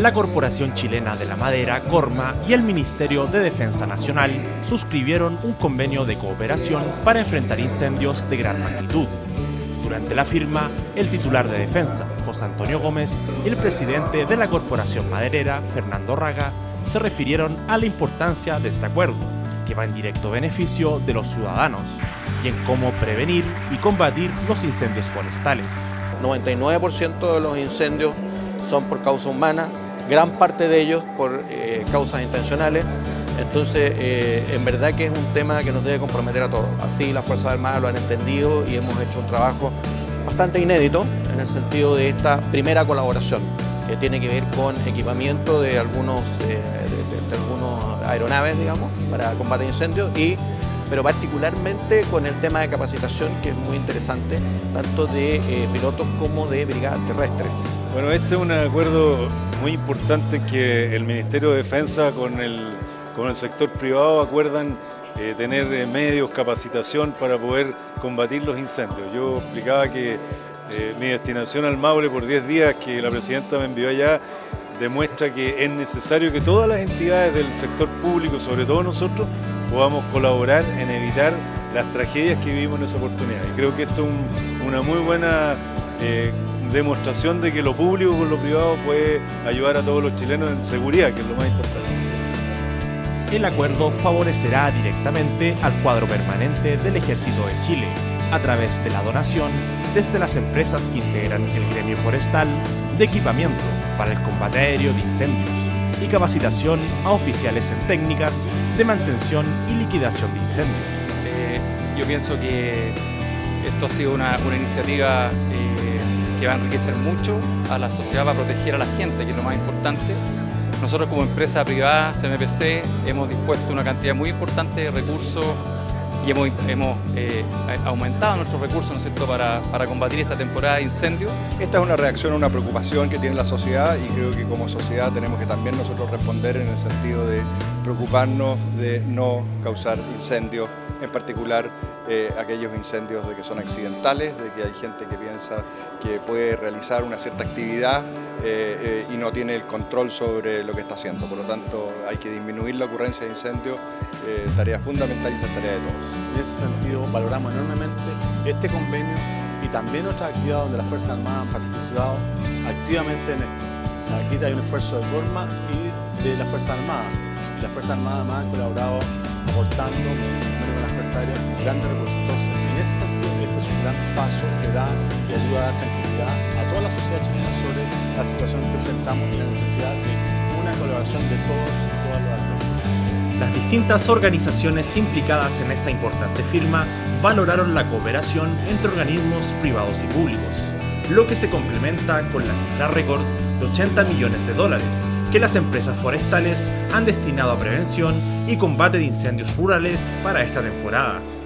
la Corporación Chilena de la Madera, Corma, y el Ministerio de Defensa Nacional suscribieron un convenio de cooperación para enfrentar incendios de gran magnitud. Durante la firma, el titular de Defensa, José Antonio Gómez, y el presidente de la Corporación Maderera, Fernando Raga, se refirieron a la importancia de este acuerdo, que va en directo beneficio de los ciudadanos, y en cómo prevenir y combatir los incendios forestales. 99% de los incendios son por causa humana, gran parte de ellos por causas intencionales. Entonces, en verdad que es un tema que nos debe comprometer a todos. Así las Fuerzas Armadas lo han entendido y hemos hecho un trabajo bastante inédito en el sentido de esta primera colaboración, que tiene que ver con equipamiento de algunos aeronaves, digamos, para combate de incendios, pero particularmente con el tema de capacitación, que es muy interesante, tanto de pilotos como de brigadas terrestres. Bueno, este es un acuerdo muy importante que el Ministerio de Defensa con el sector privado acuerdan tener medios, capacitación para poder combatir los incendios. Yo explicaba que mi destinación al Maule por 10 días que la Presidenta me envió allá demuestra que es necesario que todas las entidades del sector público, sobre todo nosotros, podamos colaborar en evitar las tragedias que vivimos en esa oportunidad. Y creo que esto es una muy buena demostración de que lo público con lo privado puede ayudar a todos los chilenos en seguridad, que es lo más importante. El acuerdo favorecerá directamente al cuadro permanente del Ejército de Chile, a través de la donación, desde las empresas que integran el gremio forestal, de equipamiento para el combate aéreo de incendios y capacitación a oficiales en técnicas de mantención y liquidación de incendios. Yo pienso que esto ha sido una iniciativa que va a enriquecer mucho a la sociedad, para proteger a la gente, que es lo más importante. Nosotros como empresa privada, CMPC, hemos dispuesto una cantidad muy importante de recursos y hemos aumentado nuestros recursos, ¿no es cierto?, para combatir esta temporada de incendios. Esta es una reacción a una preocupación que tiene la sociedad y creo que como sociedad tenemos que también nosotros responder en el sentido de preocuparnos de no causar incendios, en particular aquellos incendios de que son accidentales, de que hay gente que piensa que puede realizar una cierta actividad y no tiene el control sobre lo que está haciendo. Por lo tanto, hay que disminuir la ocurrencia de incendios, tarea fundamental y esa es tarea de todos. En ese sentido, valoramos enormemente este convenio y también otras actividades donde las Fuerzas Armadas han participado activamente en esto. O sea, aquí hay un esfuerzo de Corma y de las Fuerzas Armadas. Y las Fuerzas Armadas además han colaborado aportando, primero con las Fuerzas Aéreas, grandes recursos. Entonces, en ese sentido, este es un gran paso que da y ayuda a dar tranquilidad a toda la sociedad chilena sobre la situación que enfrentamos y la necesidad de una colaboración de todos y todas los actores. Las distintas organizaciones implicadas en esta importante firma valoraron la cooperación entre organismos privados y públicos, lo que se complementa con la cifra récord de $80 millones que las empresas forestales han destinado a prevención y combate de incendios rurales para esta temporada.